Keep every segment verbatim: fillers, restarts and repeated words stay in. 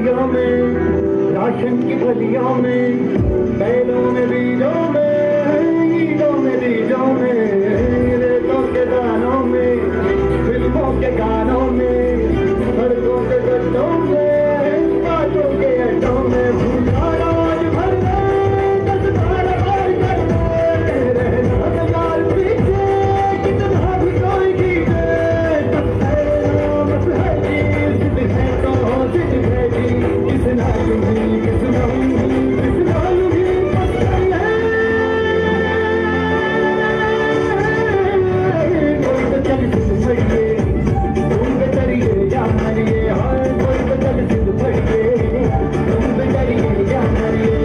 गलियों में, राशन की गलियों में, बैलों में बीजों में, ईदों में बीजों में, रेतों के दानों में, फिल्मों के गानों में, सड़कों के गड्ढों में, बातों के अड्डों में, भूखा राज भर गए, दस बार बार कर गए, रहना बेकार पीछे, कितना भी कोई जीते, सब है नाम है जी, जिद है तो जिद है जी, किसना यूं किसना यूं किसना यूं पसंद है, कोई तो चल सिद्ध भड़िए, तुम बेचरिए या मरिए, हाय कोई तो चल सिद्ध भड़िए, तुम बेचरिए या मरिए,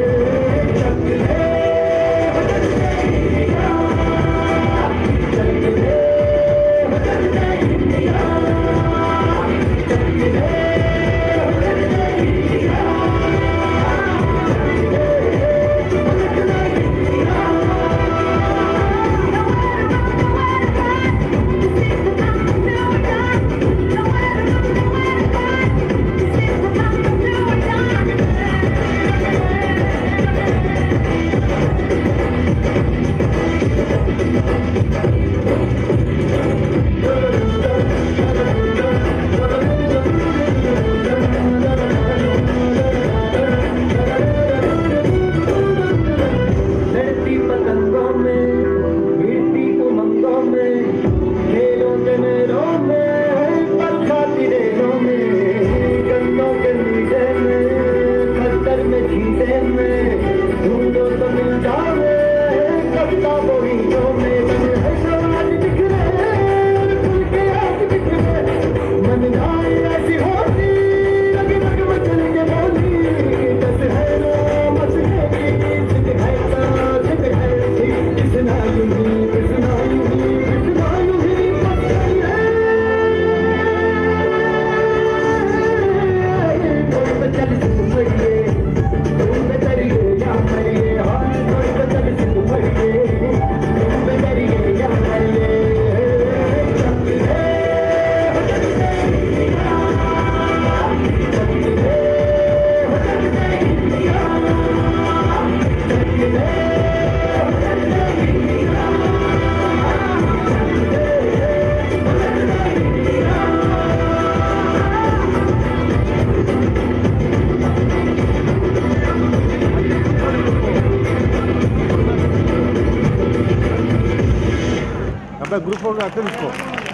ग्रुप हो गया इसको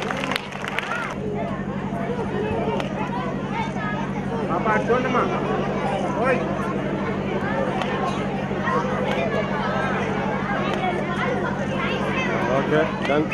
पापा छोड़ मा ओए ओके डन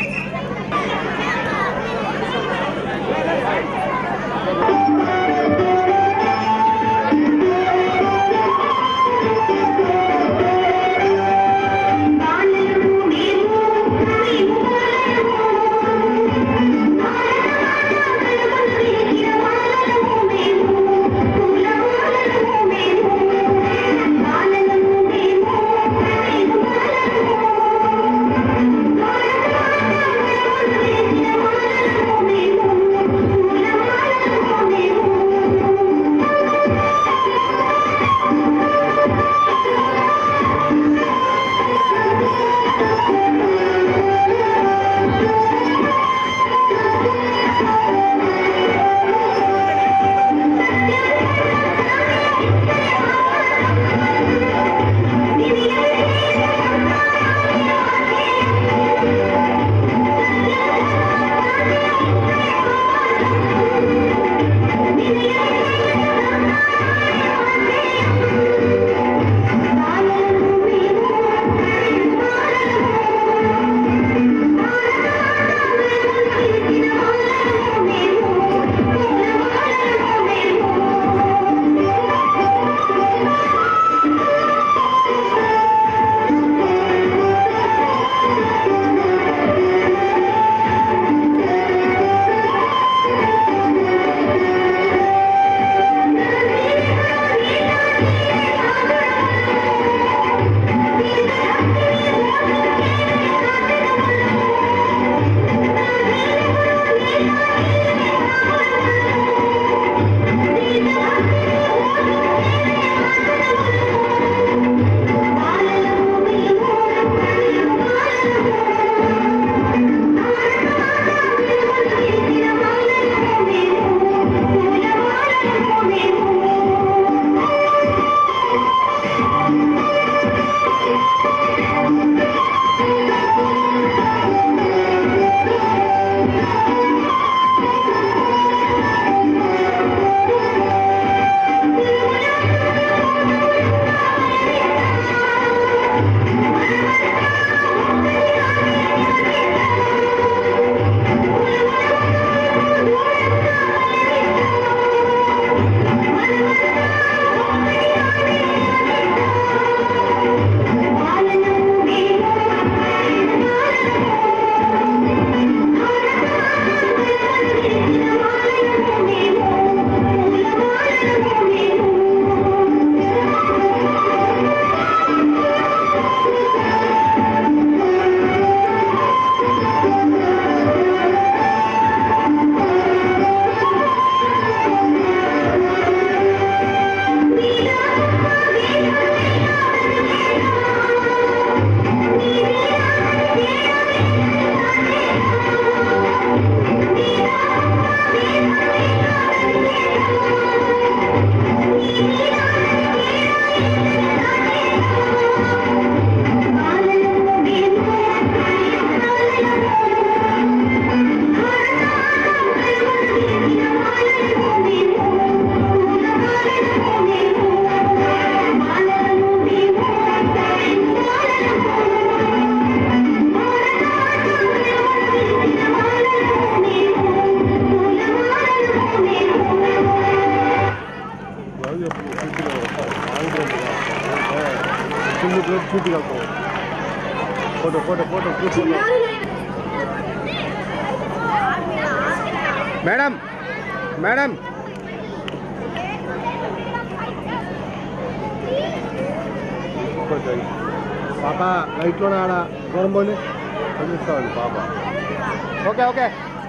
शूटिंग आपको photo photo photo photo madam madam पापा लाइट लोने आड़ा गरम बोले पापा ओके ओके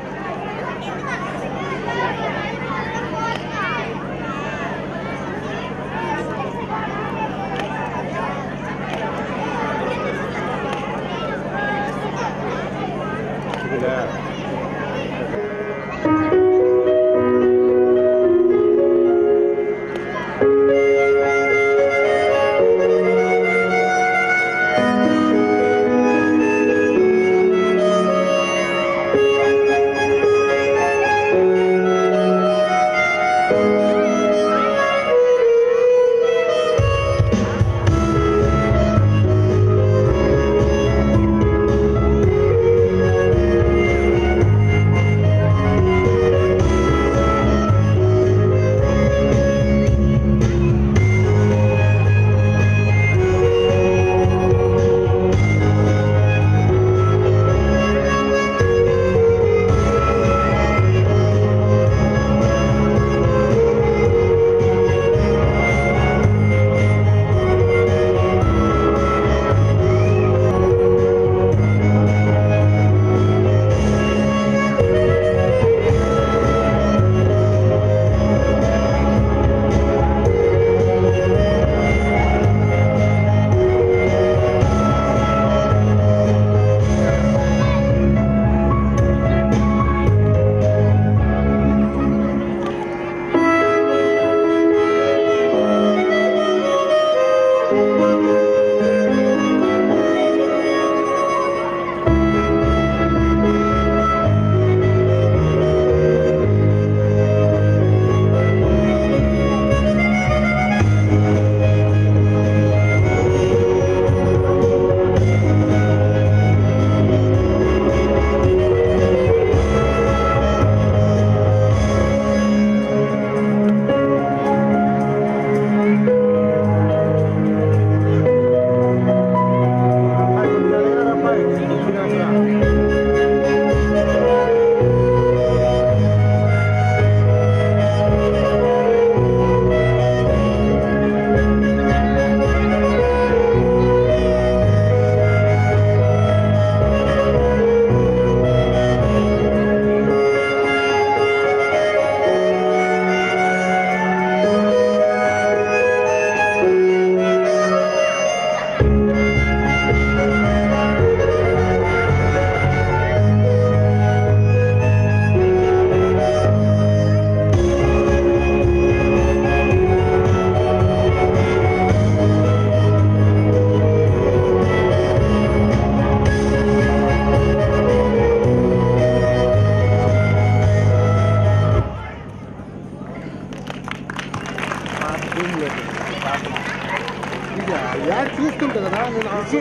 यार చూస్తుంటా కదా నేను వచ్చి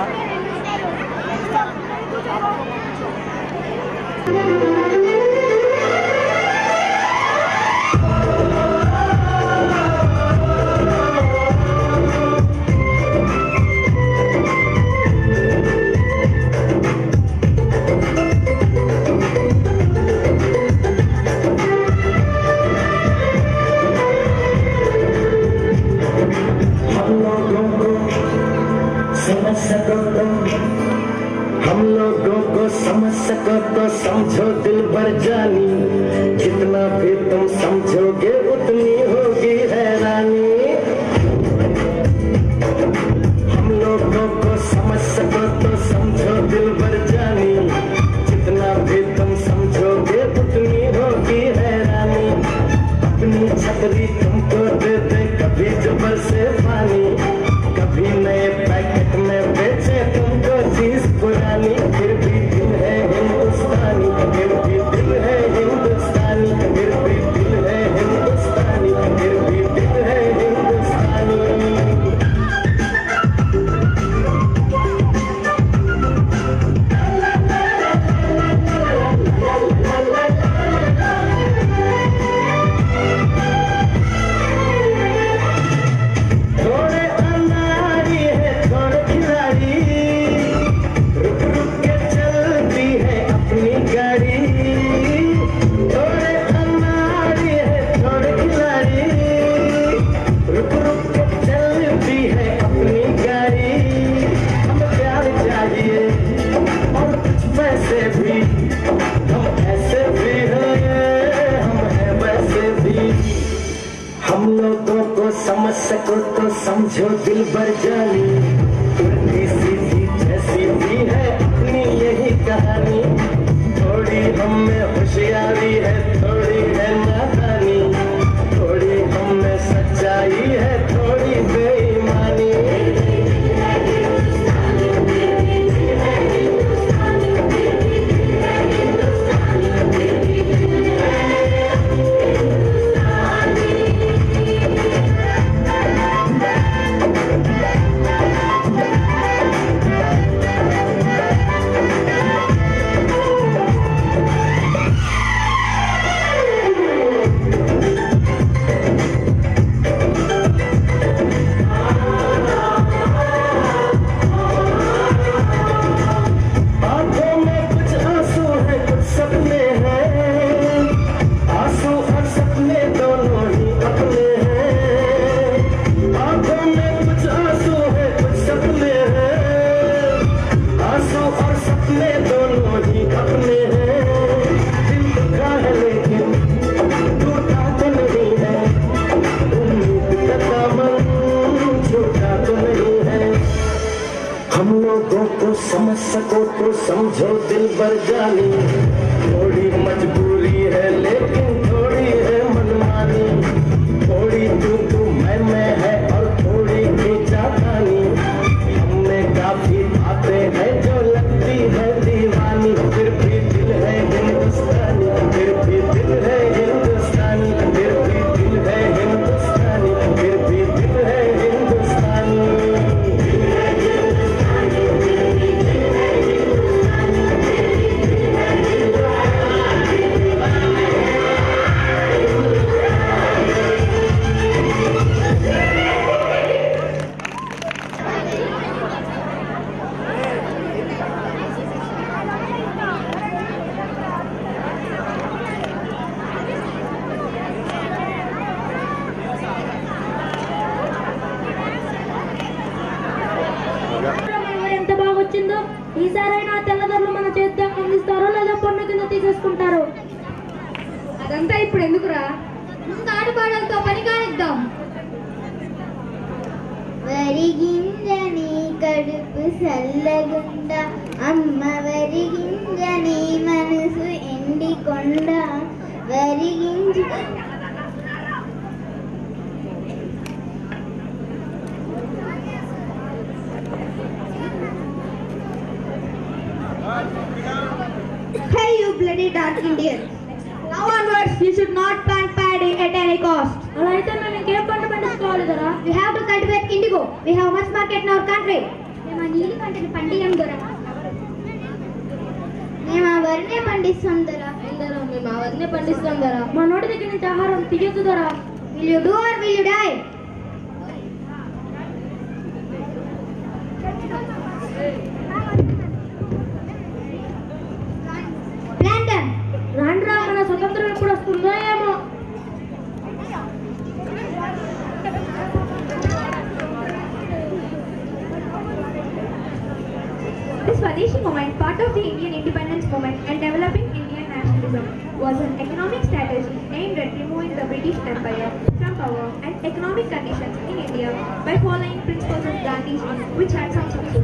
हम लोगों को समझ सको तो समझो दिल भर जानी, जितना भी तुम समझोगे उतनी होगी हैरानी। हम लोगों को समझ सको तो समझो दिल भर जानी, जितना भी तुम समझोगे उतनी होगी हैरानी। अपनी छतरी तुमको दे दे कभी जबर से पानी, कभी नए पैकेट में बेचे तुमको चीज पुरानी। फिर भी दिल है हिंदुस्तानी, फिर भी दिल है हिंदुस्तानी, फिर भी दिल है हिंदुस्तानी, फिर भी दिल है हिंदुस्तानी। सको तो समझो दिल भर जानी, उल्टी सीधी जैसी भी है अपनी यही कहानी। थोड़ी हम में होशियारी है, थोड़ी है नादानी, थोड़ी हम में सच्चाई है, थोड़ी बेईमानी। समझ सको तो समझो दिल भर जानी, थोड़ी मजबूरी है लेकिन थोड़ी है मनमानी, थोड़ी तू तू मैं मैं है और थोड़ी खींचातानी। हमने काफी बातें हैं जो लगती है दीवानी, फिर भी दिल है हिंदुस्तानी, फिर भी दिल है हिंदुस्तानी, फिर भी दिल है हिंदुस्तानी, फिर भी दिल है हिंदुस्तानी। ఎంత బాగా వచ్చిందో. ఈసారైనా తెల్లదొరలు మన చేతికి అందిస్తారో లేదా పన్ను కింద తీసేసుకుంటారు. అదంతా ఇప్పుడు ఎందుకురా, ముందు ఆడుపాడలతో పని కానిద్దాం. వరిగింజని కడుపు సల్లగుండ, అమ్మ వరిగింజని మనసు ఎండికొండ. వరిగింజ Hey you bloody dark Indians! Now onwards you should not plant paddy at any cost. అలా అయితే మేము ఇంకేం పంట పండించుకోవాలి కదా. We have to cultivate indigo. We have much market in our country. మేము ఆ నీలి పంటని పండియం దొర. మేము ఆ వరినే పండిస్తాం దొర. మేము ఆ వరినే పండిస్తాం దొర. మా నోటి దగ్గర నుంచి ఆహారం తీయొద్దు దొర. Will you do or will you die? Plant them. రాండి రా, మన స్వతంత్రం ఎప్పుడు వస్తుందో ఏమో. The Swadeshi movement, part of the Indian independence movement and developing Indian nationalism, was an economic strategy aimed at removing the British Empire from power and economic conditions in India by following principles of Gandhiji, which had some success.